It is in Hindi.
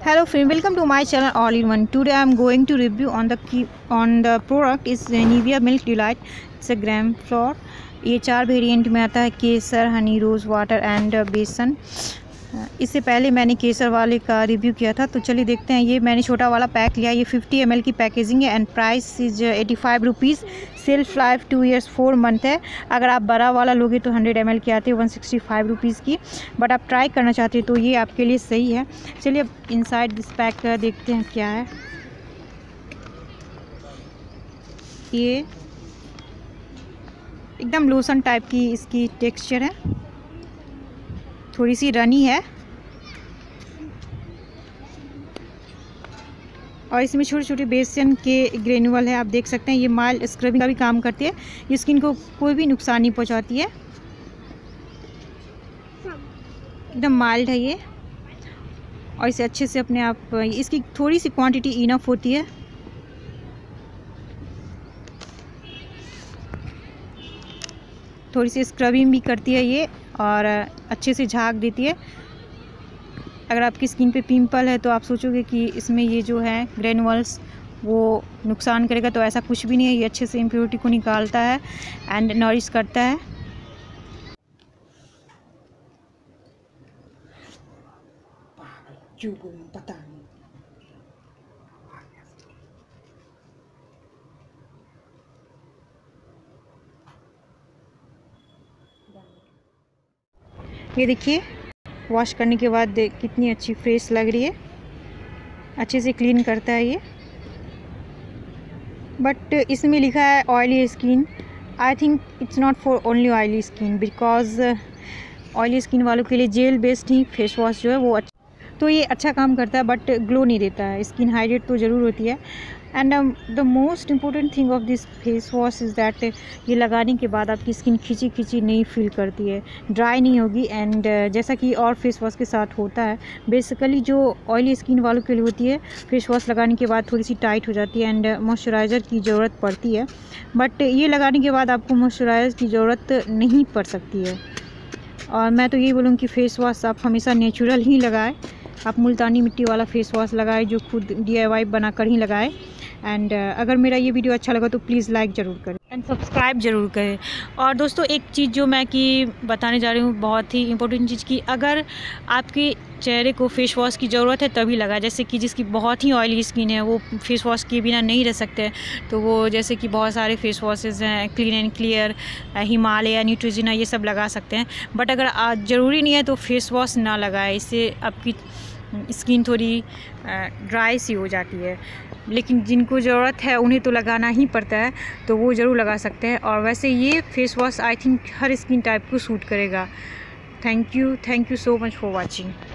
Hello friend, welcome to my channel all in one. Today I am going to review on the product is Nivea Milk Delight. It's a gram flour. ये 4 वेरिएंट में आता है, केसर, हनी, रोज़ वाटर एंड बेसन। इससे पहले मैंने केसर वाले का रिव्यू किया था, तो चलिए देखते हैं। ये मैंने छोटा वाला पैक लिया। ये 50 ml की पैकेजिंग है and price is 85 rupees. Self life 2 years 4 month है। अगर आप बड़ा वाला लोगे तो 100 ml की आती है 165 रुपीज़ की, बट आप ट्राई करना चाहते हैं तो ये आपके लिए सही है। चलिए अब इनसाइड दिस पैक देखते हैं क्या है। ये एकदम लोशन टाइप की इसकी टेक्सचर है, थोड़ी सी रनी है और इसमें छोटे छोटे बेसन के ग्रेनुअल है। आप देख सकते हैं ये माइल्ड स्क्रबिंग का भी काम करती है। ये स्किन को कोई भी नुकसान नहीं पहुंचाती है, एकदम माइल्ड है ये। और इसे अच्छे से अपने आप, इसकी थोड़ी सी क्वांटिटी इनफ होती है। थोड़ी सी स्क्रबिंग भी करती है ये और अच्छे से झाग देती है। अगर आपकी स्किन पे पिंपल है तो आप सोचोगे कि इसमें ये जो है ग्रेनुअल्स वो नुकसान करेगा, तो ऐसा कुछ भी नहीं है। ये अच्छे से इम्प्योरिटी को निकालता है एंड नरिश करता है। ये देखिए वॉश करने के बाद कितनी अच्छी फ्रेश लग रही है। अच्छे से क्लीन करता है ये, बट इसमें लिखा है oily skin. I think it's not for only oily skin, because oily skin वालों के लिए जेल बेस्ड ही फेस वॉश जो है वो तो ये अच्छा काम करता है, बट ग्लो नहीं देता है। स्किन हाइड्रेट तो ज़रूर होती है। And the most important thing of this face wash is that ये लगाने के बाद आपकी स्किन खिंची खिंची नहीं फील करती है, ड्राई नहीं होगी। एंड जैसा कि और फेस वॉश के साथ होता है, बेसिकली जो ऑयली स्किन वालों के लिए होती है, फेस वॉश लगाने के बाद थोड़ी सी टाइट हो जाती है एंड मॉइस्चराइज़र की ज़रूरत पड़ती है। बट ये लगाने के बाद आपको मॉइस्चराइज़र की ज़रूरत नहीं पड़ सकती है। और मैं तो यही बोलूँ कि फेस वॉश आप हमेशा नेचुरल ही लगाएं। आप मुल्तानी मिट्टी वाला फेस वॉश लगाएं जो खुद DIY बनाकर ही लगाएं। एंड अगर मेरा ये वीडियो अच्छा लगा तो प्लीज़ लाइक ज़रूर करें एंड सब्सक्राइब ज़रूर करें। और दोस्तों एक चीज़ जो मैं कि बताने जा रही हूँ, बहुत ही इंपॉर्टेंट चीज़, कि अगर आपके चेहरे को फेस वॉश की ज़रूरत है तभी लगाएं। जैसे कि जिसकी बहुत ही ऑयली स्किन है वो फेस वॉश के बिना नहीं रह सकते, तो वो जैसे कि बहुत सारे फेस वॉशेस हैं, clean and clear, Himalaya, Neutrogena, ये सब लगा सकते हैं। बट अगर ज़रूरी नहीं है तो फेस वॉश ना लगाएं, इससे आपकी स्किन थोड़ी ड्राई सी हो जाती है। लेकिन जिनको ज़रूरत है उन्हें तो लगाना ही पड़ता है, तो वो ज़रूर लगा सकते हैं। और वैसे ये फेस वॉश आई थिंक हर स्किन टाइप को सूट करेगा। Thank you so much for watching.